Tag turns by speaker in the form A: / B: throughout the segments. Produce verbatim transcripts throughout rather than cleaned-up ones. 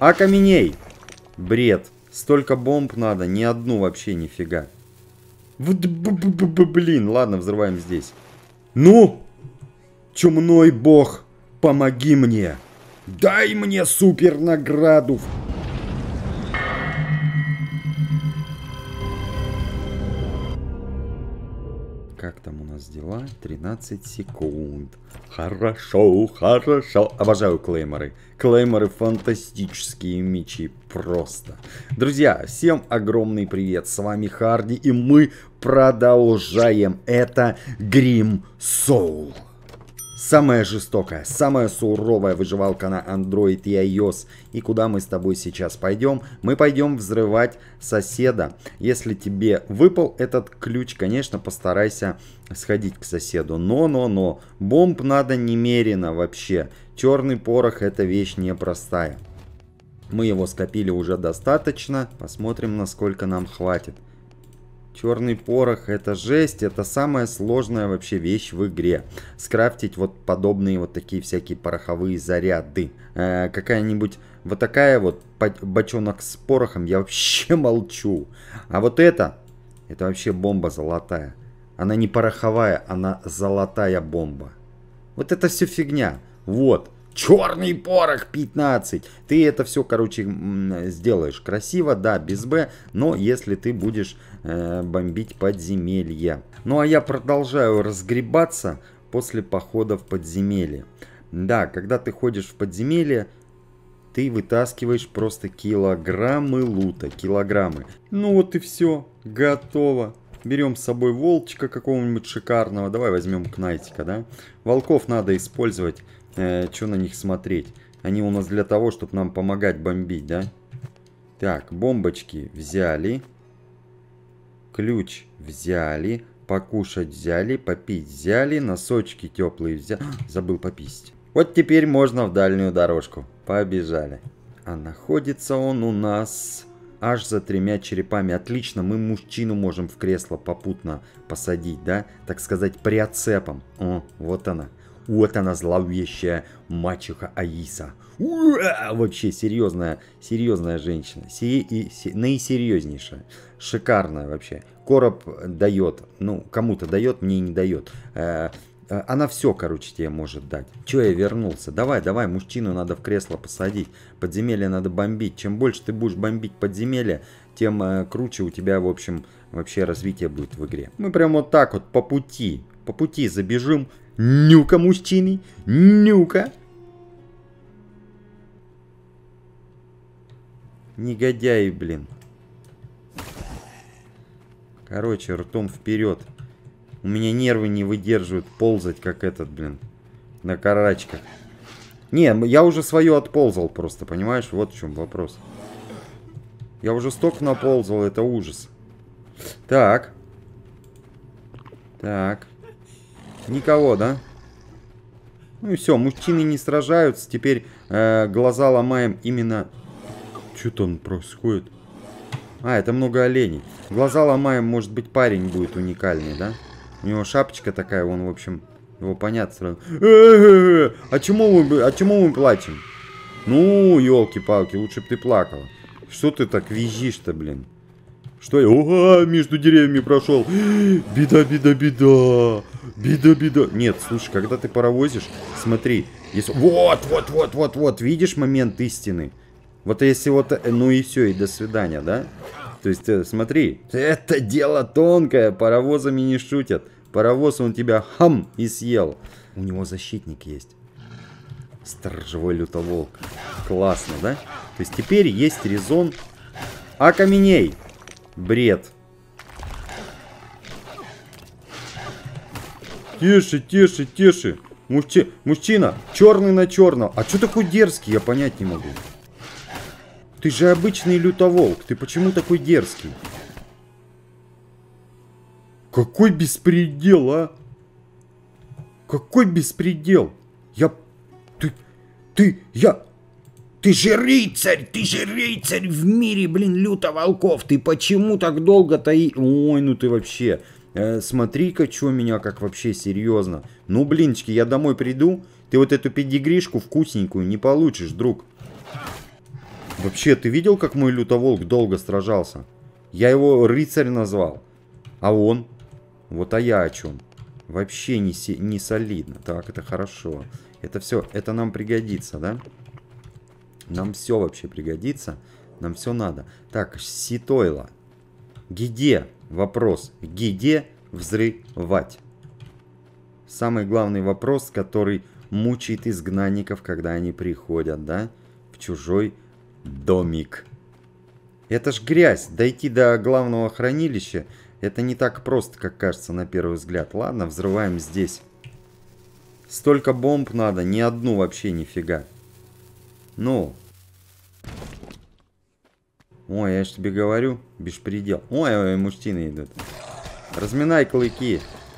A: Окаменей! Бред. Столько бомб надо, ни одну вообще нифига. Блин, ладно, взрываем здесь. Ну! Чумной бог, помоги мне! Дай мне супер награду! Как там у нас дела? тринадцать секунд. Хорошо, хорошо. Обожаю клейморы. Клейморы фантастические мечи. Просто. Друзья, всем огромный привет. С вами Харди. И мы продолжаем. Это Grim Soul. Самая жестокая, самая суровая выживалка на Android и iOS. И куда мы с тобой сейчас пойдем? Мы пойдем взрывать соседа. Если тебе выпал этот ключ, конечно, постарайся сходить к соседу. Но-но-но, бомб надо немерено вообще. Черный порох — это вещь непростая. Мы его скопили уже достаточно. Посмотрим, насколько нам хватит. Черный порох — это жесть, это самая сложная вообще вещь в игре. Скрафтить вот подобные вот такие всякие пороховые заряды. Э, Какая-нибудь вот такая вот бочонок с порохом, я вообще молчу. А вот это, это вообще бомба золотая. Она не пороховая, она золотая бомба. Вот это все фигня. Вот. Черный порох пятнадцать. Ты это все, короче, сделаешь красиво, да, без Б, но если ты будешь э, бомбить подземелья. Ну, а я продолжаю разгребаться после похода в подземелье. Да, когда ты ходишь в подземелье, ты вытаскиваешь просто килограммы лута, килограммы. Ну вот и все, готово. Берем с собой волчика какого-нибудь шикарного. Давай возьмем кнайтика, да. Волков надо использовать. Э, что на них смотреть? Они у нас для того, чтобы нам помогать бомбить, да? Так, бомбочки взяли. Ключ взяли. Покушать взяли. Попить взяли. Носочки теплые взяли. Забыл пописать. Вот теперь можно в дальнюю дорожку. Побежали. А находится он у нас аж за тремя черепами. Отлично, мы мужчину можем в кресло попутно посадить, да? Так сказать, прицепом. О, вот она. Вот она, зловещая мачеха Аиса. Уа! Вообще серьезная, серьезная женщина. Си и, си наисерьезнейшая. Шикарная вообще. Короб дает. Ну, кому-то дает, мне не дает. Э -э она все, короче, тебе может дать. Че я вернулся? Давай, давай, мужчину надо в кресло посадить. Подземелье надо бомбить. Чем больше ты будешь бомбить подземелье, тем э, круче у тебя, в общем, вообще развитие будет в игре. Мы прям вот так вот по пути. По пути забежим. Ну-ка, мужчины, ну-ка. Негодяи, блин. Короче, ртом вперед. У меня нервы не выдерживают ползать, как этот, блин, на карачках. Не, я уже свое отползал просто, понимаешь? Вот в чем вопрос. Я уже столько наползал, это ужас. Так. Так. Никого, да? Ну и все, мужчины не сражаются. Теперь э, глаза ломаем именно... Что там происходит? А, это много оленей. Глаза ломаем, может быть, парень будет уникальный, да? У него шапочка такая, он, в общем, его понятно сразу. Э-э-э! А чему мы, а чему мы плачем? Ну, елки-палки, лучше бы ты плакала. Что ты так визжишь-то, блин? Что я? Ого, между деревьями прошел. Беда, беда, беда. Беда, беда. Нет, слушай, когда ты паровозишь, смотри. Если... Вот, вот, вот, вот, вот. Видишь момент истины? Вот если вот... Ну и все, и до свидания, да? То есть, смотри. Это дело тонкое. Паровозами не шутят. Паровоз, он тебя хам и съел. У него защитник есть. Сторожевой лютоволк. Классно, да? То есть теперь есть резон. Окаменей! Бред. Тише, тише, тише. Мужчи... Мужчина, черный на черного. А что такой дерзкий, я понять не могу. Ты же обычный лютоволк. Ты почему такой дерзкий? Какой беспредел, а? Какой беспредел? Я... Ты... Ты... Я... Ты же рыцарь, ты же рыцарь в мире, блин, лютоволков. Ты почему так долго таи... Ой, ну ты вообще... Э, смотри-ка, что меня как вообще серьезно. Ну, блинчики, я домой приду, ты вот эту педигришку вкусненькую не получишь, друг. Вообще, ты видел, как мой лютоволк долго сражался? Я его рыцарь назвал. А он? Вот а я о чем? Вообще не, си не солидно. Так, это хорошо. Это все, это нам пригодится, да? Нам все вообще пригодится. Нам все надо. Так, Ситойла. Где? Вопрос. Где взрывать? Самый главный вопрос, который мучает изгнанников, когда они приходят, да? В чужой домик. Это ж грязь. Дойти до главного хранилища, это не так просто, как кажется на первый взгляд. Ладно, взрываем здесь. Столько бомб надо, ни одну вообще нифига. Ну. Ой, я ж тебе говорю, беспредел. Ой, ой, мужчины идут. Разминай клыки.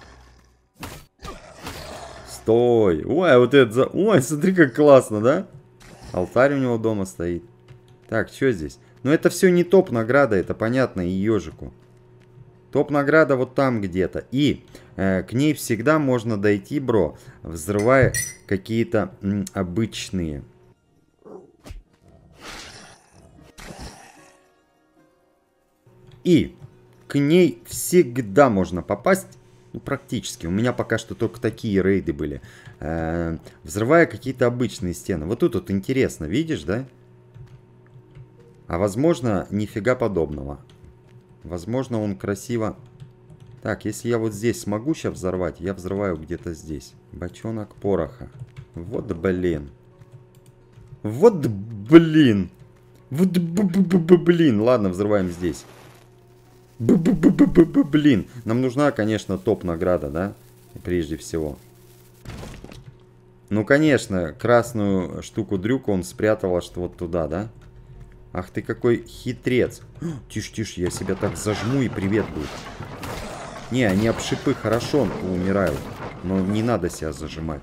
A: Стой. Ой, вот это за... Ой, смотри, как классно, да? Алтарь у него дома стоит. Так, что здесь? Ну, это все не топ-награда, это понятно и ежику. Топ-награда вот там где-то. И э, к ней всегда можно дойти, бро, взрывая какие-то обычные. И к ней всегда можно попасть, ну, практически. У меня пока что только такие рейды были. Э, взрывая какие-то обычные стены. Вот тут вот интересно, видишь, да? А возможно, нифига подобного. Возможно, он красиво... Так, если я вот здесь смогу сейчас взорвать, я взрываю где-то здесь. Бочонок пороха. Вот блин. Вот блин. Вот блин. Ладно, взрываем здесь. Блин. Нам нужна, конечно, топ-награда, да? Прежде всего. Ну, конечно, красную штуку-дрюку он спрятал аж вот туда, да? Ах ты какой хитрец. Тише, тише, я себя так зажму и привет будет. Не, они об шипы хорошо умирают. Но не надо себя зажимать.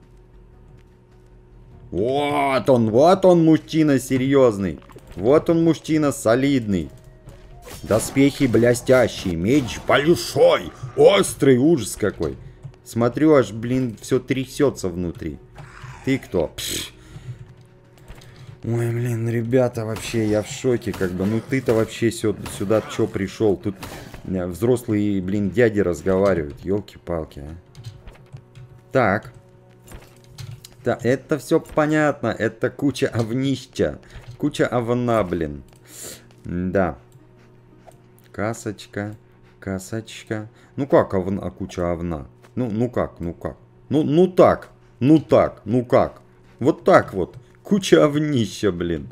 A: Вот он, вот он мужчина серьезный. Вот он мужчина солидный. Доспехи блестящие, меч большой, острый, ужас какой. Смотрю, аж, блин, все трясется внутри. Ты кто? Пш. Ой, блин, ребята, вообще, я в шоке, как бы. Ну, ты-то вообще сюда, сюда чё пришел? Тут взрослые, блин, дяди разговаривают. Ёлки-палки, а. Так. Да, это все понятно. Это куча овнища. Куча овна, блин. Да. Касочка, касочка. Ну, как овна, куча овна? Ну, ну как, ну как? Ну, ну так, ну так, ну как? Вот так вот. Куча овнища, блин.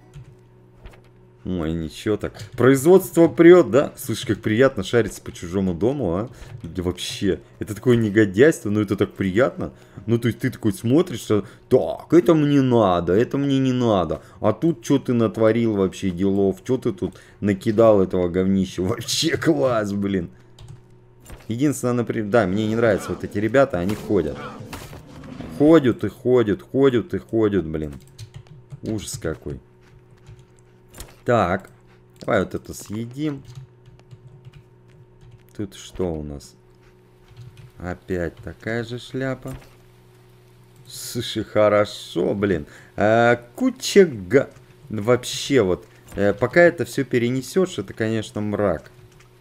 A: Ой, ничего так. Производство прет, да? Слышь, как приятно шариться по чужому дому, а? Вообще. Это такое негодяйство, но это так приятно. Ну, то есть ты такой смотришь, что так, это мне надо, это мне не надо. А тут что ты натворил вообще делов? Что ты тут накидал этого говнища? Вообще класс, блин. Единственное, например, да, мне не нравятся вот эти ребята, они ходят. Ходят и ходят, ходят и ходят, блин. Ужас какой. Так, давай вот это съедим. Тут что у нас? Опять такая же шляпа. Слушай, хорошо, блин. А, куча га... Вообще вот, э, пока это все перенесешь, это, конечно, мрак.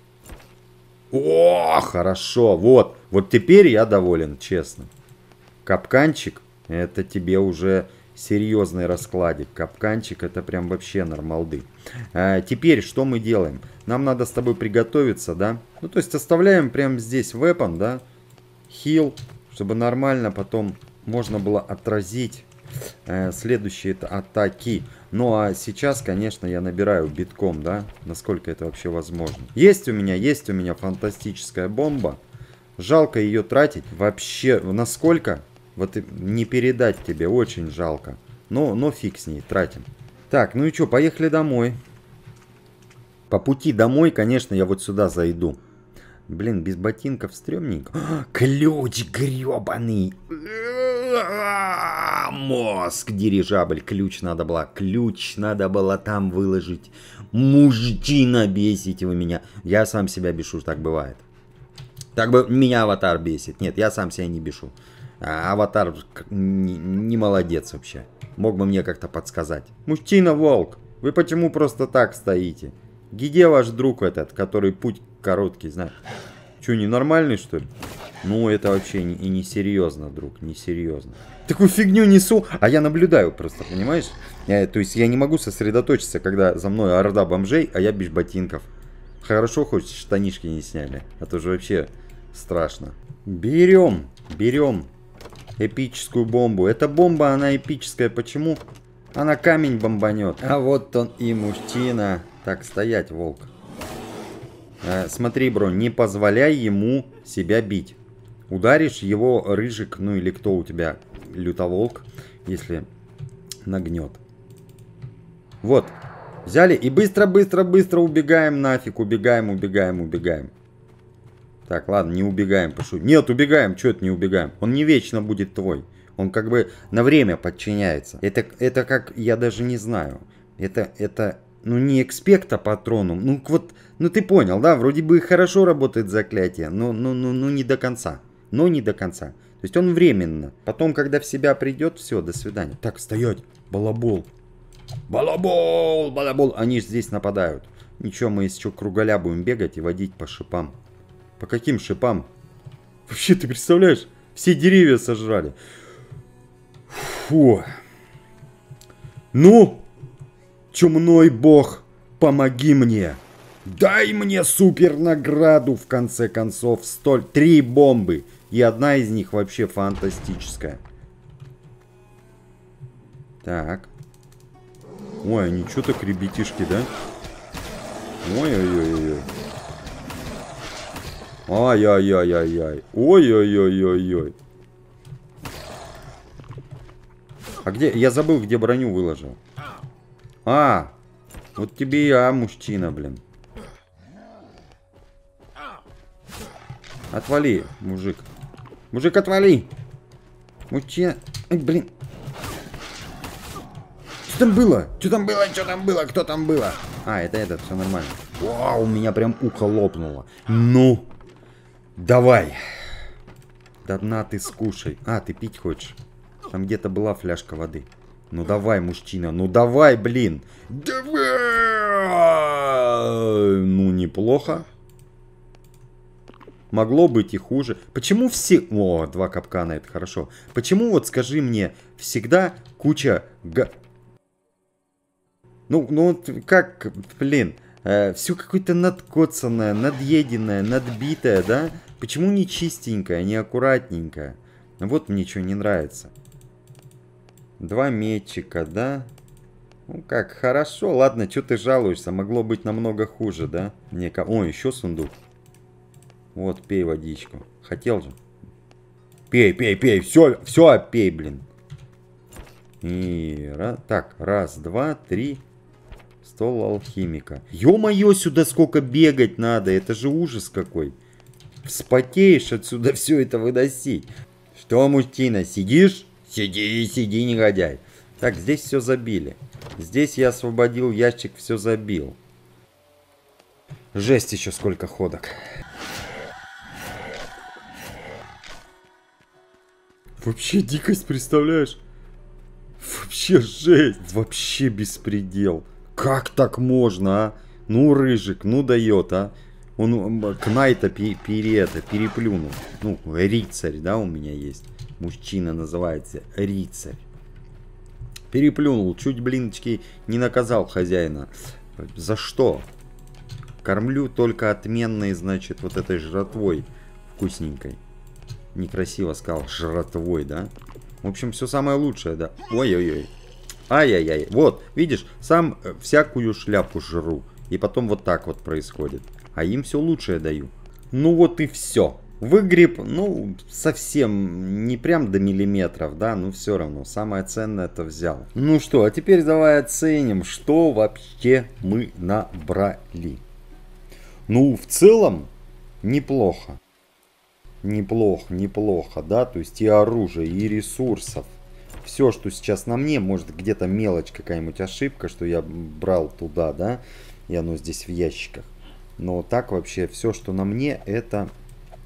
A: О, хорошо, вот. Вот теперь я доволен, честно. Капканчик, это тебе уже серьезный раскладик. Капканчик, это прям вообще нормалды. А, теперь что мы делаем? Нам надо с тобой приготовиться, да? Ну, то есть оставляем прямо здесь weapon, да? Heal, чтобы нормально потом можно было отразить э, следующие атаки. Ну, а сейчас, конечно, я набираю битком, да? Насколько это вообще возможно. Есть у меня, есть у меня фантастическая бомба. Жалко ее тратить. Вообще, насколько? Вот не передать тебе, очень жалко. Но, но фиг с ней, тратим. Так, ну и что, поехали домой. По пути домой, конечно, я вот сюда зайду. Блин, без ботинков стрёмненько. А, ключ грёбаный. Мозг, дирижабль. Ключ надо было, ключ надо было там выложить. Мужчина, бесите вы меня. Я сам себя бешу, так бывает. Так бы меня аватар бесит. Нет, я сам себя не бешу. А аватар не, не молодец вообще. Мог бы мне как-то подсказать. Мужчина-волк. Вы почему просто так стоите? Где ваш друг этот, который путь короткий знает? Че, ненормальный, что ли? Ну, это вообще не, и не серьезно, друг, не серьезно. Такую фигню несу, а я наблюдаю просто, понимаешь? Я, то есть я не могу сосредоточиться, когда за мной орда бомжей, а я без ботинков. Хорошо, хоть штанишки не сняли, а то же вообще страшно. Берем, берем эпическую бомбу. Эта бомба, она эпическая, почему? Она камень бомбанет. А вот он и мужчина. Так, стоять, волк. Э, смотри, бро, не позволяй ему себя бить. Ударишь его рыжик, ну или кто у тебя, лютоволк, если нагнет. Вот, взяли и быстро-быстро-быстро убегаем нафиг, убегаем, убегаем, убегаем. Так, ладно, не убегаем, прошу. Нет, убегаем, что это не убегаем? Он не вечно будет твой. Он как бы на время подчиняется. Это, это как, я даже не знаю. Это, это, ну не экспекта патроном. Ну вот, ну ты понял, да? Вроде бы хорошо работает заклятие, но, но, но, но не до конца. Но не до конца. То есть он временно. Потом, когда в себя придет, все, до свидания. Так, стоять, балабол. Балабол, балабол. Они же здесь нападают. Ничего, мы еще кругаля будем бегать и водить по шипам. По каким шипам? Вообще, ты представляешь? Все деревья сожрали. Фу. Ну, чумной бог, помоги мне. Дай мне супер награду, в конце концов. Столь... Три бомбы. И одна из них вообще фантастическая. Так. Ой, они что так ребятишки, да? Ой-ой-ой-ой. Ай-яй-яй-яй-яй. Ой-ой-ой-ой-ой. А где? Я забыл, где броню выложил. А, вот тебе и а, мужчина, блин. Отвали, мужик. Мужик, отвали. Мужчина. Ай, блин. Что там было? Что там было? Что там было? Кто там было? А, это этот, все нормально. Вау, у меня прям ухо лопнуло. Ну. Давай. До дна ты скушай. А, ты пить хочешь? Там где-то была фляжка воды. Ну давай, мужчина. Ну давай, блин. Давай. Ну, неплохо. Могло быть и хуже. Почему все... О, два капкана, это хорошо. Почему, вот скажи мне, всегда куча... Га... Ну, ну вот как, блин, э, все какое-то надкоцанное, надъеденное, надбитое, да? Почему не чистенькое, не аккуратненькое? Вот мне что не нравится. Два мечика, да? Ну как, хорошо, ладно, что ты жалуешься? Могло быть намного хуже, да? Мне... О, еще сундук. Вот, пей водичку. Хотел же. Пей, пей, пей. Все, все, пей, блин. И... Так, раз, два, три. Стол алхимика. Ё-моё, сюда сколько бегать надо. Это же ужас какой. Вспотеешь отсюда все это выносить. Что, мужчина, сидишь? Сиди, сиди, негодяй. Так, здесь все забили. Здесь я освободил ящик, все забил. Жесть еще сколько ходок. Вообще дикость, представляешь? Вообще жесть. Вообще беспредел. Как так можно, а? Ну, рыжик, ну дает, а? Он Кнайта пере, это, переплюнул. Ну, рыцарь, да, у меня есть. Мужчина называется рыцарь. Переплюнул. Чуть, блиночки, не наказал хозяина. За что? Кормлю только отменной, значит, вот этой жратвой вкусненькой. Некрасиво сказал, жратвой, да? В общем, все самое лучшее, да? Ой-ой-ой. Ай-яй-яй. Вот, видишь, сам всякую шляпу жру. И потом вот так вот происходит. А им все лучшее даю. Ну вот и все. Выгреб, ну, совсем не прям до миллиметров, да, но все равно. Самое ценное это взял. Ну что, а теперь давай оценим, что вообще мы набрали. Ну, в целом, неплохо. Неплохо, неплохо, да, то есть и оружие, и ресурсов. Все, что сейчас на мне, может где-то мелочь какая-нибудь ошибка, что я брал туда, да, и оно здесь в ящиках. Но так вообще все, что на мне, это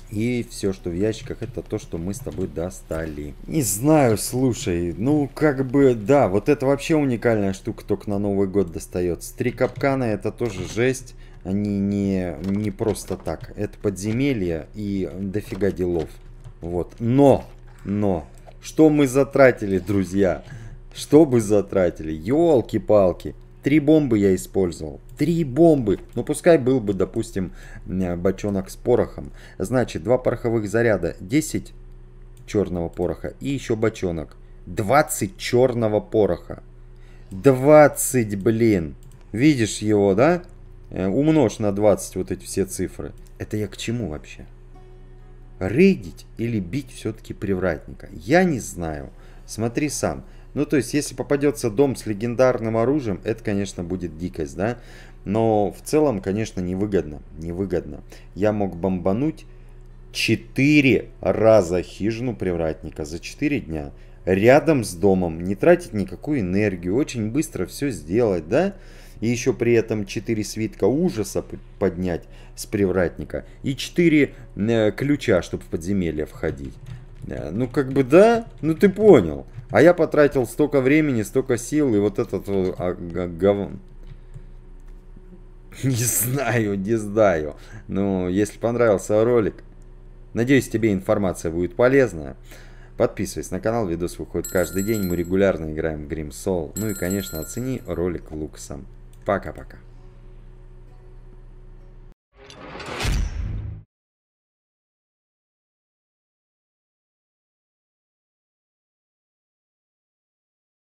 A: И все, что в ящиках, это то, что мы с тобой достали. Не знаю, слушай, ну как бы, да, вот это вообще уникальная штука, только на Новый год достается. Три капкана, это тоже жесть. Они не, не просто так. Это подземелье и дофига делов. Вот. Но, но, что мы затратили, друзья? Что мы затратили? Ёлки-палки. Три бомбы я использовал. Три бомбы. Ну, пускай был бы, допустим, бочонок с порохом. Значит, два пороховых заряда. десять черного пороха и еще бочонок. двадцать черного пороха. двадцать, блин. Видишь его, да? Умножь на двадцать вот эти все цифры. Это я к чему вообще? Рейдить или бить все-таки привратника? Я не знаю. Смотри сам. Ну, то есть, если попадется дом с легендарным оружием, это, конечно, будет дикость, да? Но в целом, конечно, невыгодно. Невыгодно. Я мог бомбануть четыре раза хижину привратника за четыре дня. Рядом с домом. Не тратить никакую энергию. Очень быстро все сделать, да? И еще при этом четыре свитка ужаса поднять с привратника. И четыре э, ключа, чтобы в подземелье входить. Э, ну, как бы, да? Ну, ты понял. А я потратил столько времени, столько сил, и вот этот вот а, говн... Не знаю, не знаю. Ну, если понравился ролик, надеюсь, тебе информация будет полезная. Подписывайся на канал, видос выходит каждый день. Мы регулярно играем в Grim Soul. Ну и, конечно, оцени ролик луксом. Пока-пока.